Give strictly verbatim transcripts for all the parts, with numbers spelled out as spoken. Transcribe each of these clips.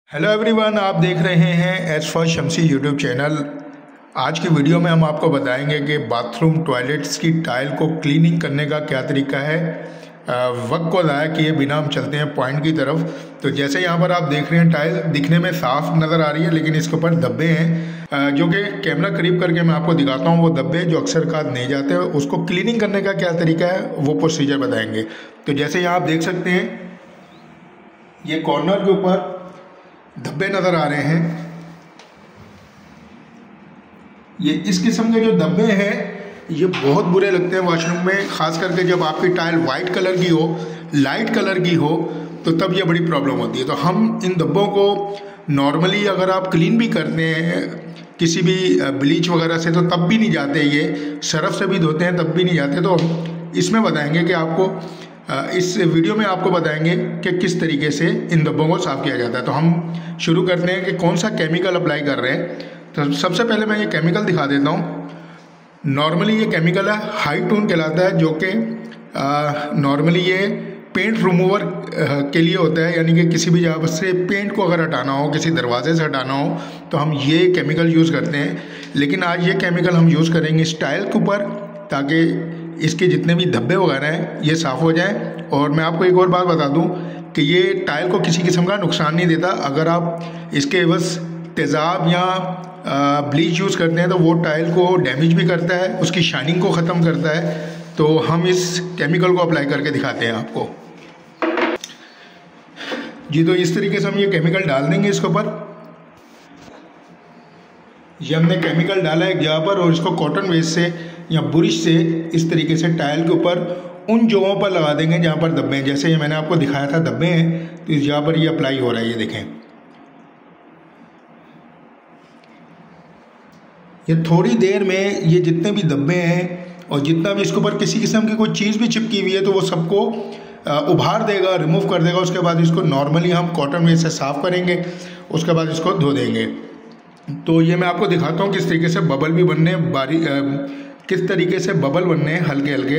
Hello everyone, आप देख रहे हैं H for Shamsi YouTube channel. आज की वीडियो में हम आपको बताएंगे कि बाथरूम टॉयलेट्स की टाइल को क्लीनिंग करने का क्या तरीका है। अ, वक्त को ज़ाया किए बिना हम चलते हैं पॉइंट की तरफ। तो जैसे यहाँ पर आप देख रहे हैं, टाइल दिखने में साफ नज़र आ रही है, लेकिन इसके ऊपर धब्बे हैं अ, जो कि कैमरा करीब करके मैं आपको दिखाता हूँ। वो धब्बे जो अक्सर का नहीं जाते हैं, उसको क्लीनिंग करने का क्या तरीका है वो प्रोसीजर बताएंगे। तो जैसे यहाँ आप देख सकते हैं, ये कॉर्नर के ऊपर धब्बे नज़र आ रहे हैं। ये इस किस्म के जो धब्बे हैं ये बहुत बुरे लगते हैं वॉशरूम में, ख़ास करके जब आपकी टाइल वाइट कलर की हो, लाइट कलर की हो, तो तब ये बड़ी प्रॉब्लम होती है। तो हम इन धब्बों को नॉर्मली अगर आप क्लीन भी करते हैं किसी भी ब्लीच वगैरह से, तो तब भी नहीं जाते, ये सरफ से भी धोते हैं तब भी नहीं जाते। तो इसमें बताएंगे कि आपको इस वीडियो में आपको बताएंगे कि किस तरीके से इन धब्बों को साफ़ किया जाता है। तो हम शुरू करते हैं कि कौन सा केमिकल अप्लाई कर रहे हैं। तो सबसे पहले मैं ये केमिकल दिखा देता हूँ। नॉर्मली ये केमिकल है हाई टोन कहलाता है, जो कि नॉर्मली ये पेंट रिमूवर के लिए होता है। यानी कि किसी भी जगह से पेंट को अगर हटाना हो, किसी दरवाजे से हटाना हो, तो हम ये केमिकल यूज़ करते हैं। लेकिन आज ये केमिकल हम यूज़ करेंगे इस टाइल के ऊपर, ताकि इसके जितने भी धब्बे वगैरह हैं ये साफ़ हो जाएं। और मैं आपको एक और बात बता दूं कि ये टाइल को किसी किस्म का नुकसान नहीं देता। अगर आप इसके बस तेज़ाब या ब्लीच यूज़ करते हैं तो वो टाइल को डैमेज भी करता है, उसकी शाइनिंग को ख़त्म करता है। तो हम इस केमिकल को अप्लाई करके दिखाते हैं आपको जी। तो इस तरीके से हम ये केमिकल डाल देंगे इसके ऊपर। ये हमने केमिकल डाला है जगह पर, और इसको कॉटन वेस्ट से या बुरिश से इस तरीके से टाइल के ऊपर उन जगहों पर लगा देंगे जहाँ पर धब्बे हैं। जैसे ये मैंने आपको दिखाया था धब्बे हैं, तो इस जगह पर ये अप्लाई हो रहा है, ये देखें। ये थोड़ी देर में ये जितने भी धब्बे हैं और जितना भी इसके ऊपर किसी किस्म की कोई चीज़ भी चिपकी हुई है, तो वो सबको उभार देगा, रिमूव कर देगा। उसके बाद इसको नॉर्मली हम कॉटन वेस्ट से साफ़ करेंगे, उसके बाद इसको धो देंगे। तो ये मैं आपको दिखाता हूँ किस तरीके से बबल भी बनने बारी आ, किस तरीके से बबल बनने हैं हल्के हल्के।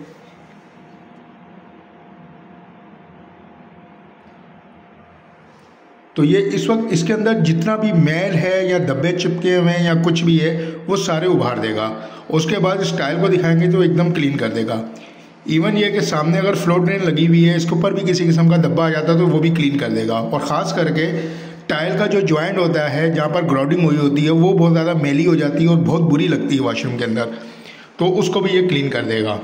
तो ये इस वक्त इसके अंदर जितना भी मैल है या धब्बे चिपके हुए हैं या कुछ भी है, वो सारे उभार देगा। उसके बाद इस टाइल को दिखाएंगे तो एकदम क्लीन कर देगा। इवन ये कि सामने अगर फ्लोर ड्रेन लगी हुई है, इसके ऊपर भी किसी किस्म का धब्बा आ जाता है तो वो भी क्लीन कर देगा। और ख़ास करके टाइल का जो जॉइंट होता है, जहाँ पर ग्राउंडिंग हुई होती है, वो बहुत ज़्यादा मैली हो जाती है और बहुत बुरी लगती है वॉशरूम के अंदर, तो उसको भी ये क्लीन कर देगा।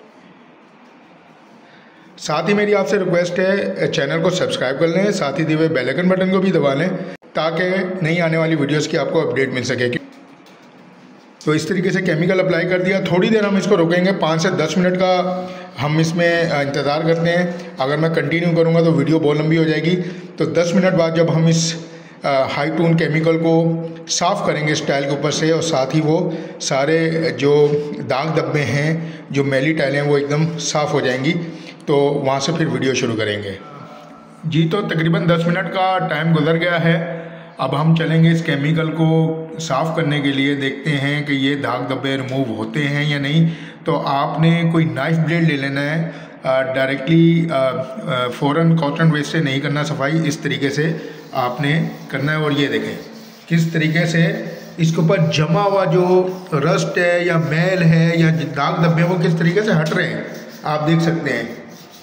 साथ ही मेरी आपसे रिक्वेस्ट है, चैनल को सब्सक्राइब कर लें, साथ ही दिए हुए बेल आइकन बटन को भी दबा लें, ताकि नई आने वाली वीडियोस की आपको अपडेट मिल सके। तो इस तरीके से केमिकल अप्लाई कर दिया। थोड़ी देर हम इसको रोकेंगे, पाँच से दस मिनट का हम इसमें इंतज़ार करते हैं। अगर मैं कंटिन्यू करूँगा तो वीडियो बहुत लंबी हो जाएगी। तो दस मिनट बाद जब हम इस हाई टोन केमिकल को साफ़ करेंगे इस टाइल के ऊपर से, और साथ ही वो सारे जो दाग धब्बे हैं, जो मैली टाइलें हैं, वो एकदम साफ़ हो जाएंगी। तो वहाँ से फिर वीडियो शुरू करेंगे जी। तो तकरीबन दस मिनट का टाइम गुजर गया है। अब हम चलेंगे इस केमिकल को साफ़ करने के लिए, देखते हैं कि ये दाग धब्बे रिमूव होते हैं या नहीं। तो आपने कोई नाइफ ब्लेड ले लेना है, डायरेक्टली फ़ौरन कॉटन वेस्ट से नहीं करना सफाई, इस तरीके से आपने करना है। और ये देखें किस तरीके से इसके ऊपर जमा हुआ जो रस्ट है या मैल है या दाग धब्बे, वो किस तरीके से हट रहे हैं, आप देख सकते हैं।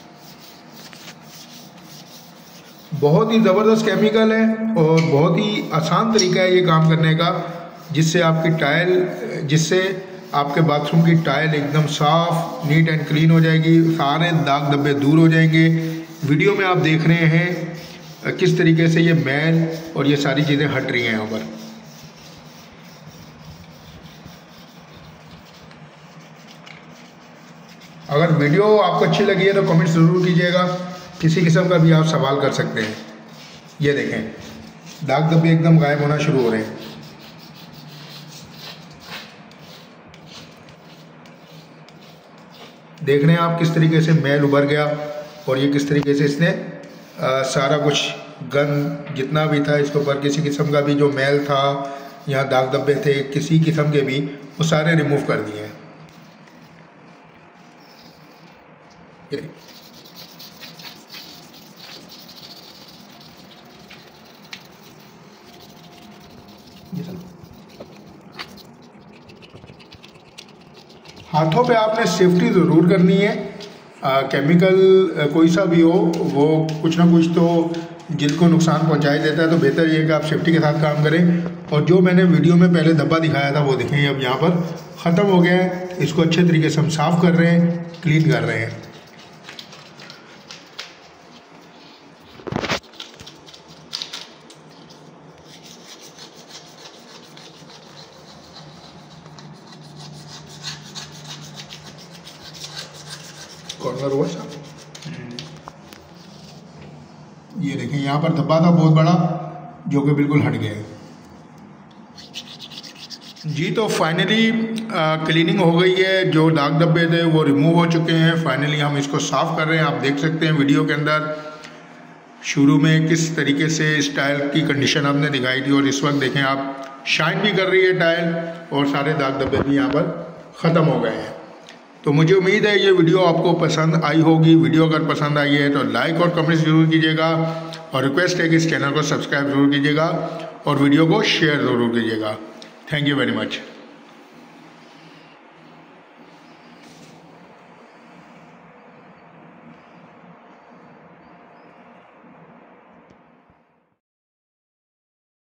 बहुत ही ज़बरदस्त केमिकल है और बहुत ही आसान तरीका है ये काम करने का, जिससे आपकी टाइल जिससे आपके बाथरूम की टाइल एकदम साफ़, नीट एंड क्लीन हो जाएगी, सारे दाग धब्बे दूर हो जाएंगे। वीडियो में आप देख रहे हैं किस तरीके से ये मैल और ये सारी चीज़ें हट रही हैं यहाँ पर। अगर वीडियो आपको अच्छी लगी है तो कमेंट ज़रूर कीजिएगा, किसी किस्म का भी आप सवाल कर सकते हैं। ये देखें दाग धब्बे एकदम गायब होना शुरू हो रहे हैं। देख रहे हैं आप किस तरीके से मैल उभर गया, और ये किस तरीके से इसने आ, सारा कुछ गंद जितना भी था इसके ऊपर, किसी किस्म का भी जो मैल था या दाग धब्बे थे किसी किस्म के भी, वो सारे रिमूव कर दिए हैं। हाथों पे आपने सेफ्टी ज़रूर करनी है। आ, केमिकल आ, कोई सा भी हो वो कुछ ना कुछ तो जिल्द को नुकसान पहुंचा ही देता है, तो बेहतर ये है कि आप सेफ्टी के साथ काम करें। और जो मैंने वीडियो में पहले धब्बा दिखाया था वो देखें अब यहाँ पर ख़त्म हो गया है। इसको अच्छे तरीके से हम साफ़ कर रहे हैं, क्लीन कर रहे हैं। कॉर्नर हुआ साहब, ये देखें यहाँ पर धब्बा था बहुत बड़ा जो कि बिल्कुल हट गया है जी। तो फाइनली क्लीनिंग हो गई है, जो दाग धब्बे थे वो रिमूव हो चुके हैं। फाइनली हम इसको साफ़ कर रहे हैं। आप देख सकते हैं वीडियो के अंदर शुरू में किस तरीके से इस टाइल की कंडीशन आपने दिखाई थी, और इस वक्त देखें आप शाइन भी कर रही है टाइल, और सारे दाग धब्बे भी यहाँ पर ख़त्म हो गए हैं। तो मुझे उम्मीद है ये वीडियो आपको पसंद आई होगी। वीडियो अगर पसंद आई है तो लाइक और कमेंट ज़रूर कीजिएगा, और रिक्वेस्ट है कि इस चैनल को सब्सक्राइब ज़रूर कीजिएगा और वीडियो को शेयर ज़रूर कीजिएगा। Thank you very much.